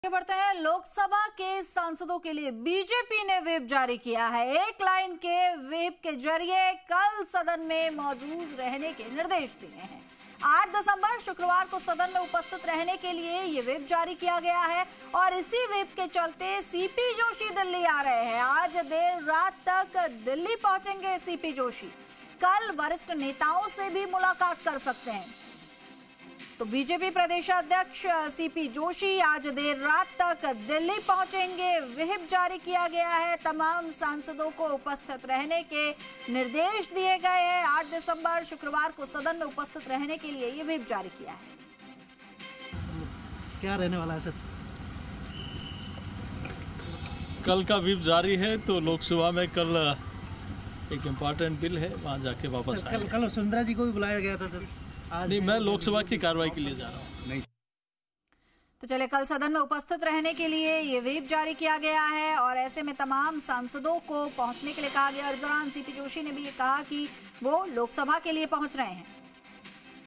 आगे बढ़ते हैं। लोकसभा के सांसदों के लिए बीजेपी ने व्हिप जारी किया है। एक लाइन के व्हिप के जरिए कल सदन में मौजूद रहने के निर्देश दिए हैं। 8 दिसंबर शुक्रवार को सदन में उपस्थित रहने के लिए ये व्हिप जारी किया गया है और इसी व्हिप के चलते सीपी जोशी दिल्ली आ रहे हैं। आज देर रात तक दिल्ली पहुंचेंगे सीपी जोशी। कल वरिष्ठ नेताओं से भी मुलाकात कर सकते हैं। तो बीजेपी प्रदेश अध्यक्ष सीपी जोशी आज देर रात तक दिल्ली पहुंचेंगे। व्हिप जारी किया गया है। तमाम सांसदों को उपस्थित रहने के निर्देश दिए गए हैं। 8 दिसंबर शुक्रवार को सदन में उपस्थित रहने के लिए ये व्हिप जारी किया है। क्या रहने वाला है सर? कल का व्हिप जारी है तो लोकसभा में कल एक इम्पॉर्टेंट बिल है, वहाँ जाके वापस आएंगे। कल वसुंधरा जी को भी बुलाया गया था सर। आज नहीं, मैं लोकसभा की कार्रवाई के लिए जा रहा हूँ। तो चले, कल सदन में उपस्थित रहने के लिए ये व्हिप जारी किया गया है और ऐसे में तमाम सांसदों को पहुंचने के लिए कहा गया। इस दौरान सीपी जोशी ने भी ये कहा कि वो लोकसभा के लिए पहुंच रहे हैं।